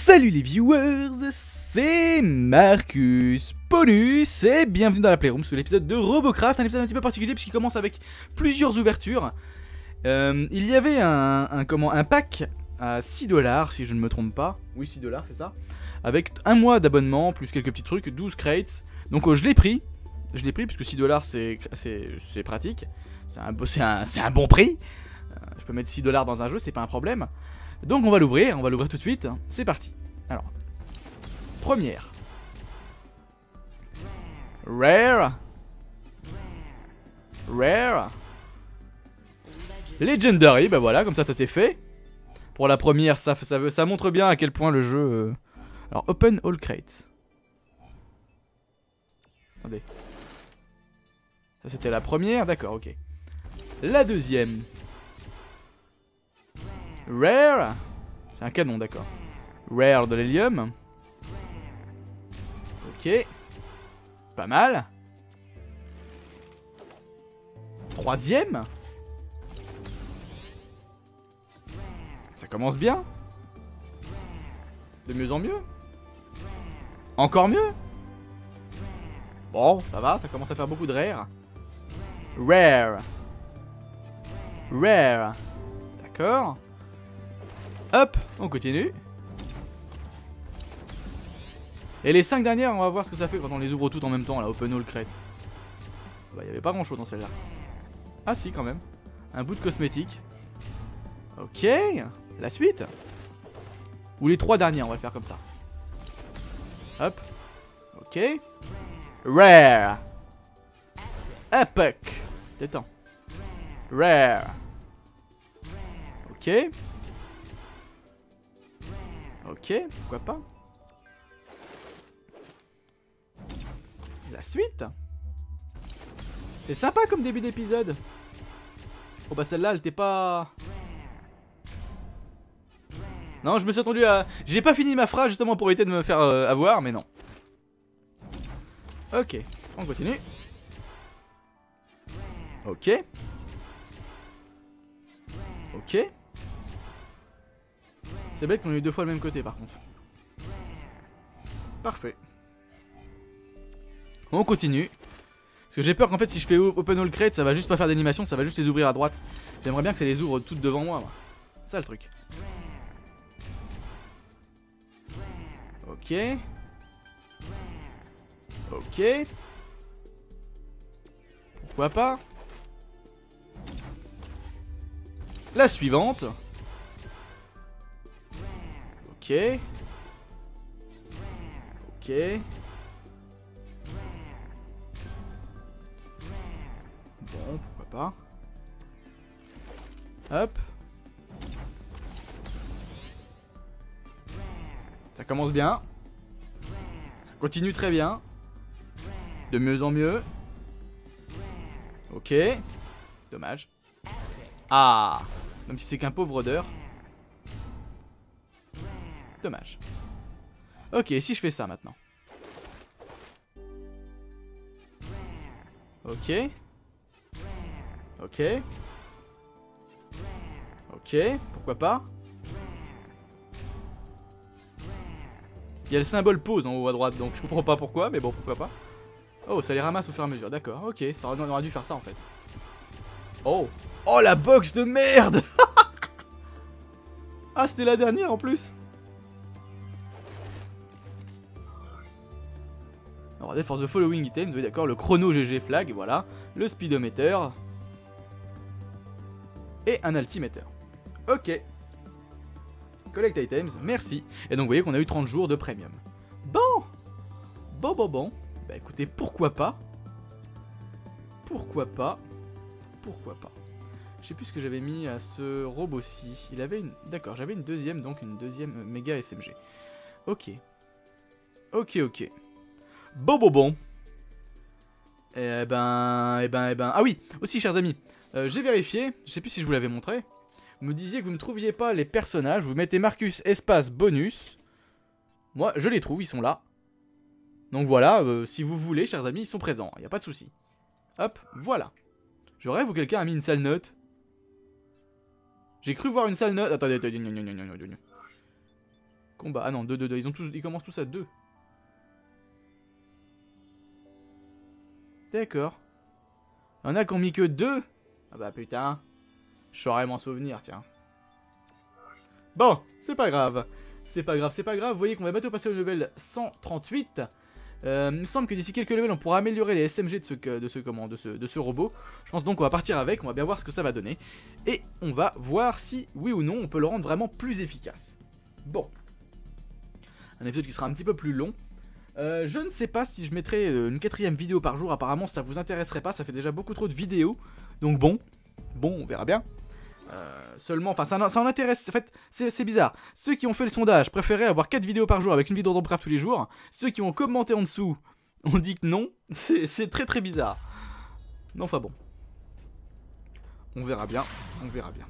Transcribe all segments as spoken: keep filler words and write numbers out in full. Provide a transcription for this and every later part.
Salut les viewers, c'est Marcus Ponus et bienvenue dans la Playroom sur l'épisode de Robocraft, un épisode un petit peu particulier puisqu'il commence avec plusieurs ouvertures. Euh, il y avait un, un, comment, un pack à six dollars si je ne me trompe pas, oui six dollars c'est ça, avec un mois d'abonnement plus quelques petits trucs, douze crates, donc euh, je l'ai pris, je l'ai pris puisque six dollars c'est pratique, c'est un, un, un bon prix, euh, je peux mettre six dollars dans un jeu, c'est pas un problème. Donc on va l'ouvrir, on va l'ouvrir tout de suite, c'est parti. Alors, première. Rare. Rare. Legendary, bah voilà, comme ça ça s'est fait. Pour la première, ça, ça, ça montre bien à quel point le jeu... Euh... Alors, open all crates. Attendez. Ça c'était la première, d'accord, ok. La deuxième. Rare. C'est un canon, d'accord. Rare de l'hélium. Ok. Pas mal. Troisième. Ça commence bien. De mieux en mieux. Encore mieux. Bon, ça va, ça commence à faire beaucoup de rare. Rare. Rare. D'accord. Hop, on continue. Et les cinq dernières, on va voir ce que ça fait quand on les ouvre toutes en même temps, là, open all crate. Bah, il n'y avait pas grand chose dans celle-là. Ah si, quand même. Un bout de cosmétique. Ok, la suite. Ou les trois dernières, on va le faire comme ça. Hop. Ok. Rare. Epic. Détends. Rare. Ok. Ok, pourquoi pas. La suite. C'est sympa comme début d'épisode. Oh bah celle-là, elle était pas... Non, je me suis attendu à... J'ai pas fini ma phrase justement pour éviter de me faire euh, avoir, mais non. Ok, on continue. Ok. Ok. C'est bête qu'on ait eu deux fois le même côté par contre. Parfait. On continue. Parce que j'ai peur qu'en fait si je fais open all crate ça va juste pas faire d'animation, ça va juste les ouvrir à droite. J'aimerais bien que ça les ouvre toutes devant moi. moi. Ça le truc. Ok. Ok. Pourquoi pas. La suivante. Ok. Ok. Bon, pourquoi pas. Hop. Ça commence bien. Ça continue très bien. De mieux en mieux. Ok. Dommage. Ah. Même si c'est qu'un pauvre odeur. Dommage. Ok, si je fais ça maintenant. Ok. Ok. Ok, pourquoi pas. Il y a le symbole pause en haut à droite, donc je comprends pas pourquoi, mais bon, pourquoi pas. Oh, ça les ramasse au fur et à mesure, d'accord, ok, ça aurait, on aurait dû faire ça en fait. Oh. Oh, la box de merde. Ah, c'était la dernière en plus. Alors, for the following items, oui d'accord, le chrono G G flag, voilà, le speedometer et un altimeter. Ok. Collect items, merci. Et donc vous voyez qu'on a eu trente jours de premium. Bon. Bon, bon, bon. Bah écoutez, pourquoi pas. Pourquoi pas. Pourquoi pas. Je sais plus ce que j'avais mis à ce robot-ci. Il avait une... D'accord, j'avais une deuxième, donc une deuxième méga S M G. Ok. Ok, ok. Bon, bon, bon. Eh ben, eh ben, eh ben... Ah oui, aussi, chers amis, euh, j'ai vérifié, je sais plus si je vous l'avais montré. Vous me disiez que vous ne trouviez pas les personnages, vous mettez Marcus espace bonus. Moi, je les trouve, ils sont là. Donc voilà, euh, si vous voulez, chers amis, ils sont présents, il n'y a pas de souci. Hop, voilà. Je rêve ou quelqu'un a mis une sale note. J'ai cru voir une sale note... Attendez, attendez, Combat. Ah non, deux, deux, deux. Ils, ont tous, ils commencent tous à deux. D'accord. Il y en a qui ont mis que deux. Ah bah putain. Je saurais m'en souvenir, tiens. Bon, c'est pas grave. C'est pas grave, c'est pas grave. Vous voyez qu'on va bientôt passer au level cent trente-huit. Euh, il me semble que d'ici quelques levels, on pourra améliorer les S M G de ce, de, ce, comment, de, ce, de ce robot. Je pense donc qu'on va partir avec, on va bien voir ce que ça va donner. Et on va voir si, oui ou non, on peut le rendre vraiment plus efficace. Bon. Un épisode qui sera un petit peu plus long. Euh, je ne sais pas si je mettrai une quatrième vidéo par jour. Apparemment, ça vous intéresserait pas, ça fait déjà beaucoup trop de vidéos. Donc bon, bon, on verra bien. Euh, seulement, enfin ça, ça en intéresse, en fait c'est bizarre. Ceux qui ont fait le sondage préféraient avoir quatre vidéos par jour avec une vidéo de Robocraft tous les jours. Ceux qui ont commenté en dessous ont dit que non. C'est très très bizarre. Mais enfin bon. On verra bien, on verra bien.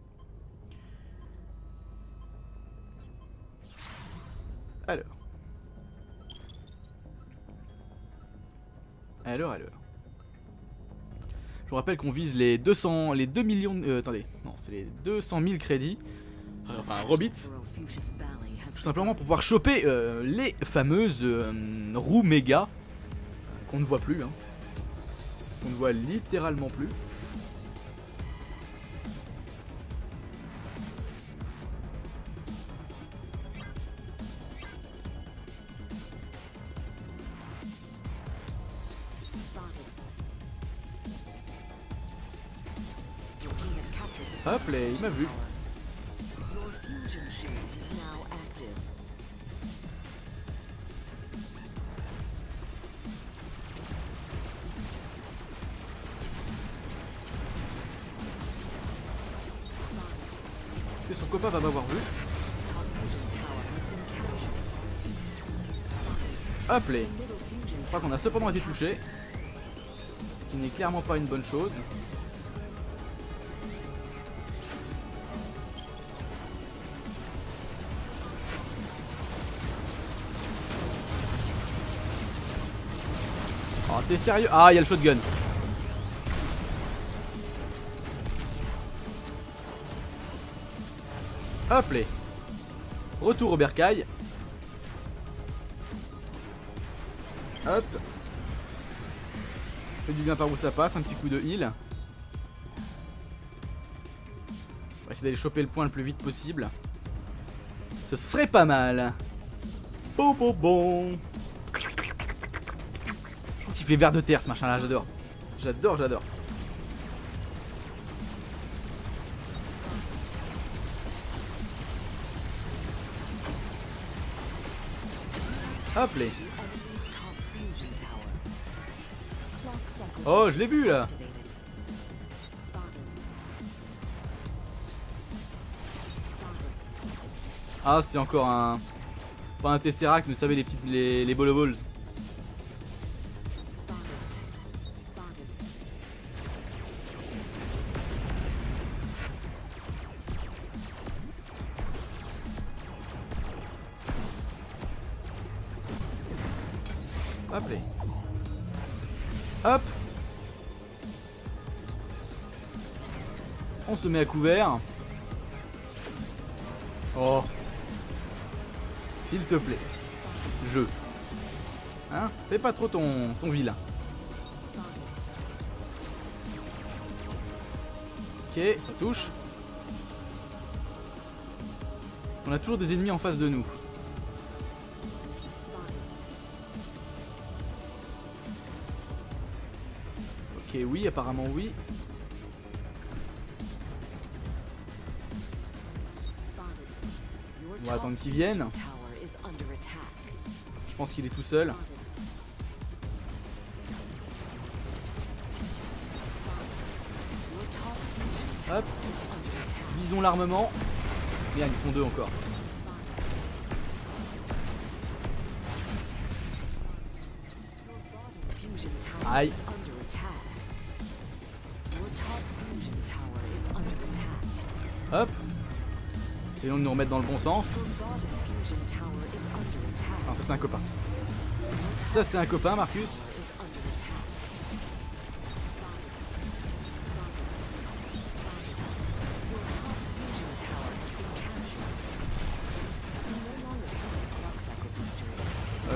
Alors. Alors, alors. Je vous rappelle qu'on vise les deux cents, les deux millions, euh, attendez, non, c'est les deux cent mille crédits, enfin Robits, tout simplement pour pouvoir choper euh, les fameuses euh, roues méga, qu'on ne voit plus, hein, qu'on ne voit littéralement plus. Hop là, il m'a vu. C'est son copain va m'avoir vu. Hop là. Je crois qu'on a cependant été touché. Ce qui n'est clairement pas une bonne chose. Oh, t'es sérieux? Ah, il y a le shotgun. Hop là. Retour au bercail. Hop. Fait du bien par où ça passe, un petit coup de heal. On va essayer d'aller choper le point le plus vite possible. Ce serait pas mal. Bon bon bon. Il fait vers de terre ce machin là, j'adore. J'adore, j'adore. Hop là. Oh, je l'ai vu là. Ah, c'est encore un... Pas un Tesseract, mais vous savez les petites... les, les boloballs. Hop là. Hop. On se met à couvert. Oh. S'il te plaît. Jeu. Hein? Fais pas trop ton, ton vilain. Ok, ça touche. On a toujours des ennemis en face de nous. Ok, oui, apparemment oui. On va attendre qu'il vienne. Je pense qu'il est tout seul. Hop. Visons l'armement. Merde, ils sont deux encore. Aïe. Hop. Essayons de nous remettre dans le bon sens. Non, ça c'est un copain. Ça c'est un copain, Marcus.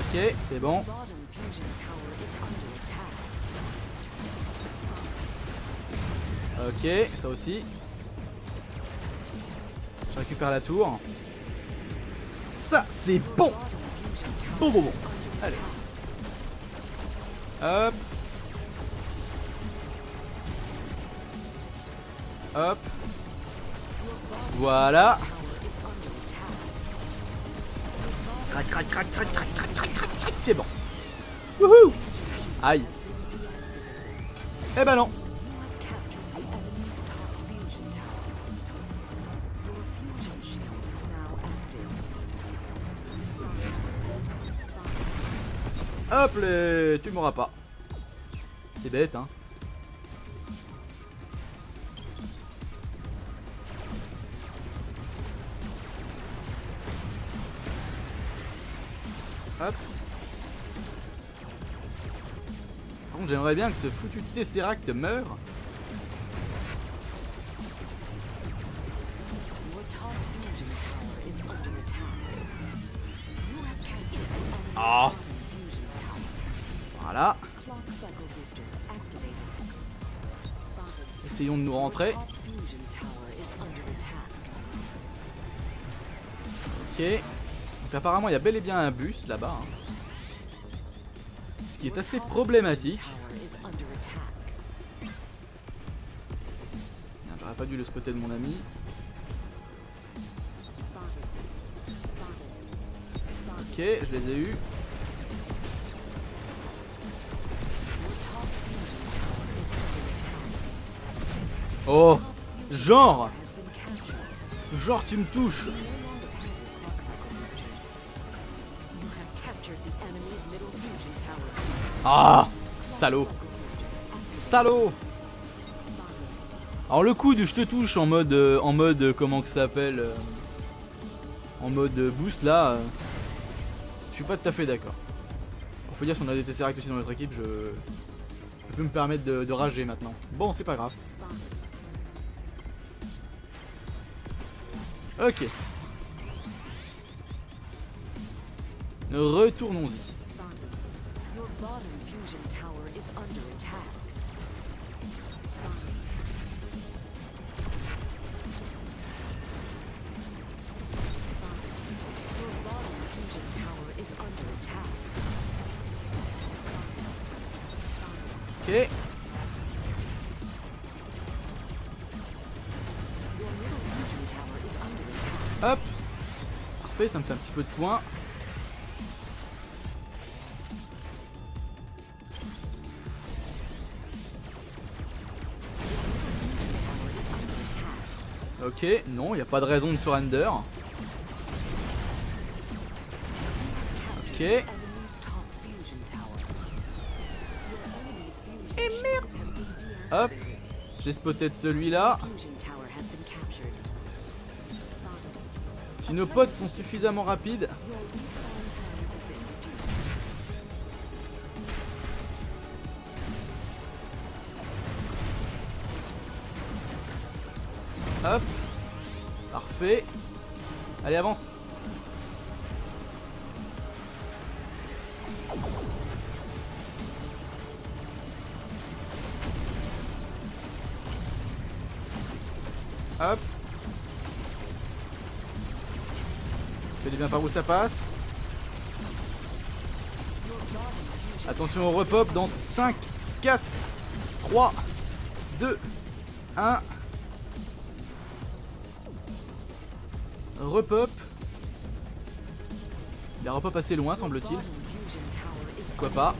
Ok, c'est bon. Ok, ça aussi. Je récupère la tour. Ça, c'est bon. Bon, bon, bon. Allez. Hop. Hop. Voilà. Crac, crac, crac, crac, crac, crac, crac, crac, crac. C'est bon. Wouhou. Aïe. Eh ben non. Hop les... Tu m'auras pas. C'est bête hein. Hop. Par contre j'aimerais bien que ce foutu Tesseract meure. Ah. Voilà. Essayons de nous rentrer. Ok. Donc apparemment il y a bel et bien un bus là-bas. Hein. Ce qui est assez problématique. J'aurais pas dû le spotter de mon ami. Ok, je les ai eus. Oh, genre, genre tu me touches. Ah, salaud, salaud. Alors le coup de je te touche en mode, euh, en mode euh, comment que ça s'appelle, euh, en mode euh, boost là, euh, je suis pas tout à fait d'accord. Faut dire si on a des Tesseract aussi dans notre équipe, je, je peux me permettre de, de rager maintenant. Bon, c'est pas grave. Ok. Retournons-y. Ok. Hop. Parfait, ça me fait un petit peu de points. Ok, non, il n'y a pas de raison de surrender. Ok. Et merde. Hop. J'ai spoté de celui-là. Si nos potes sont suffisamment rapides. Hop. Parfait. Allez, avance. Hop. Fais bien par où ça passe. Attention au repop dans cinq, quatre, trois, deux, un. Repop. Il a repop assez loin semble-t-il. Pourquoi pas.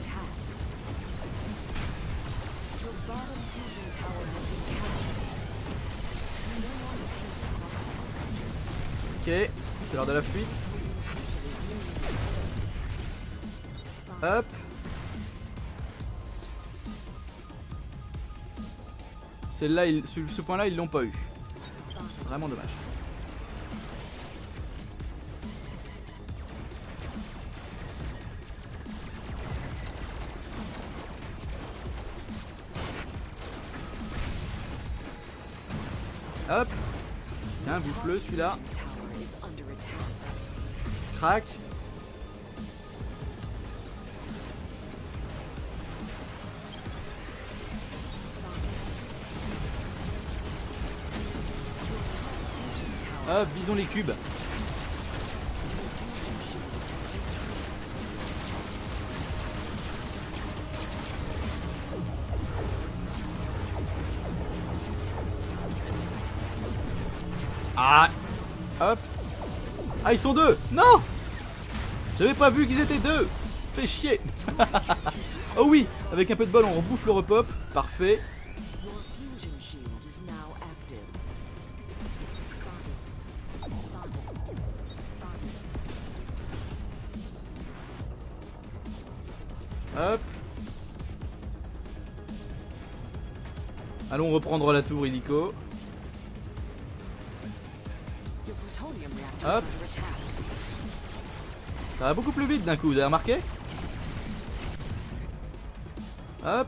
Ok, c'est l'heure de la fuite. Hop. Celle-là, ce, ce point-là, ils l'ont pas eu. Vraiment dommage. Hop. Tiens, bouffe-le celui-là. Crac. Hop, visons les cubes. Ah. Hop. Ah, ils sont deux. Non. J'avais pas vu qu'ils étaient deux. Fais chier. Oh oui, avec un peu de bol on rebouffe le repop. Parfait. Hop. Allons reprendre la tour illico. Hop. Ça va beaucoup plus vite d'un coup, vous avez remarqué? Hop.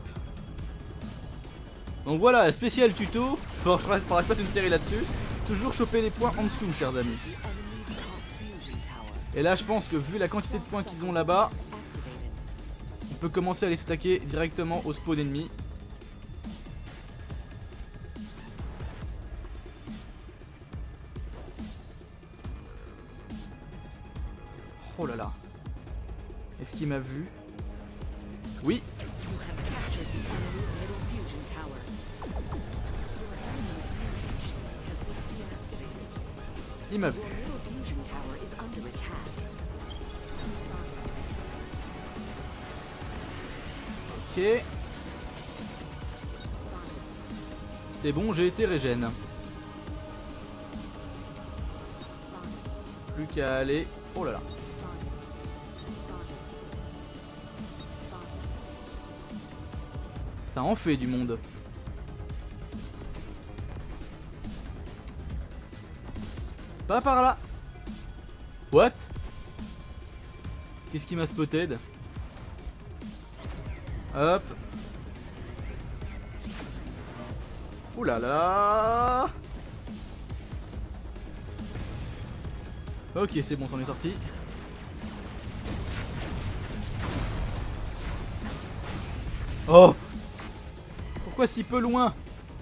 Donc voilà, spécial tuto. Bon, je ferai pas une série là-dessus. Toujours choper les points en dessous, chers amis. Et là, je pense que vu la quantité de points qu'ils ont là-bas, on peut commencer à les stacker directement au spawn ennemi. Oh là là. Est-ce qu'il m'a vu? Oui. Il m'a vu. Ok. C'est bon, j'ai été régène. Plus qu'à aller. Oh là là. Ça en fait du monde. Pas par là. What? Qu'est-ce qui m'a spotted? Hop. Ouh là là. Ok, c'est bon, c'en est sorti. Oh. Pourquoi si peu loin?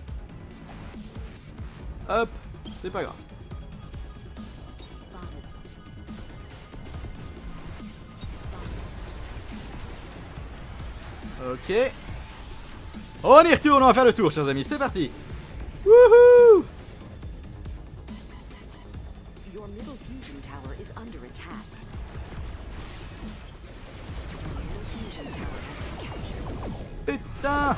Hop, c'est pas grave. Ok. On y retourne, on va faire le tour, chers amis, c'est parti. Wouhou. Putain.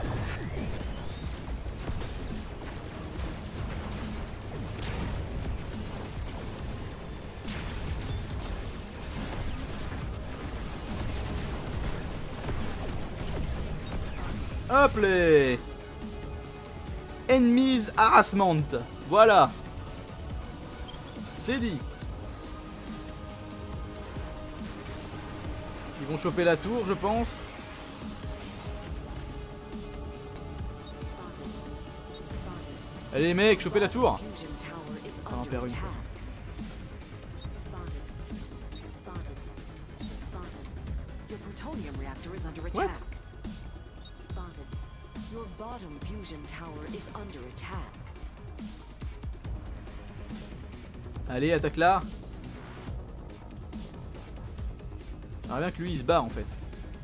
Hop les Enemies Harassment. Voilà. C'est dit. Ils vont choper la tour, je pense. Allez les mecs, choper la tour. On va en perdre une fois. What? Your bottom fusion tower is under attack. Allez, attaque là. Ah bien que lui il se bat en fait.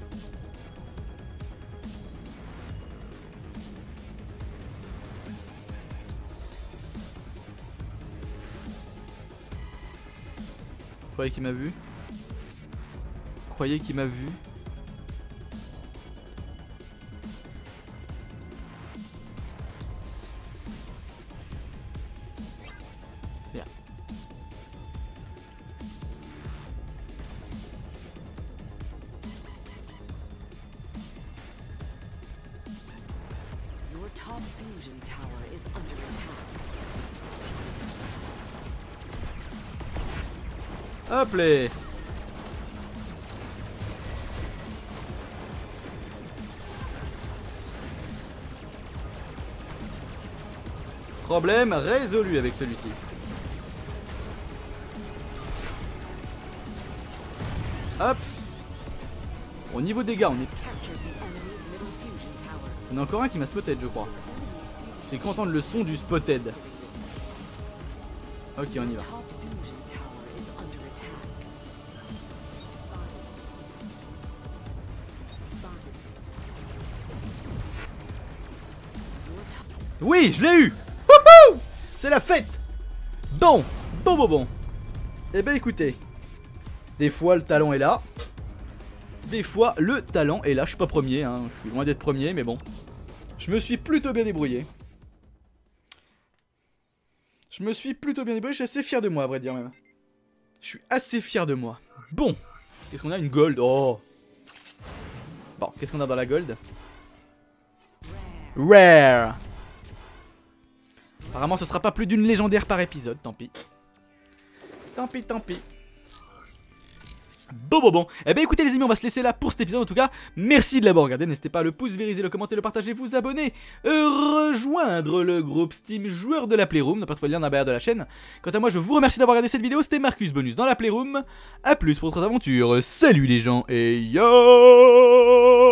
Croyez qu'il m'a vu. Croyez qu'il m'a vu. Bien. Your top fusion tower is under attack. Hop les. Problème résolu avec celui-ci. Hop. Au niveau dégâts, on est... On a encore un qui m'a spotted, je crois. J'ai cru entendre le son du spotted. Ok, on y va. Oui, je l'ai eu. Wouhou! C'est la fête. Bon, bon, bon, bon. Eh ben écoutez, des fois le talent est là. Des fois le talent est là. Je suis pas premier, hein. Je suis loin d'être premier, mais bon. Je me suis plutôt bien débrouillé. Je me suis plutôt bien débrouillé. Je suis assez fier de moi, à vrai dire même. Je suis assez fier de moi. Bon, qu'est-ce qu'on a? Une gold. Oh. Bon, qu'est-ce qu'on a dans la gold? Rare. Apparemment ce sera pas plus d'une légendaire par épisode, tant pis. Tant pis, tant pis. Bon bon bon, eh bien écoutez les amis, on va se laisser là pour cet épisode en tout cas. Merci de l'avoir regardé, n'hésitez pas à le pouce vériser, le commenter, le partager, vous abonner, euh, rejoindre le groupe Steam joueur de la Playroom, n'importe quel lien dans la barre de la chaîne. Quant à moi je vous remercie d'avoir regardé cette vidéo, c'était Marcus Bonus dans la Playroom. A plus pour d'autres aventures, salut les gens et yo.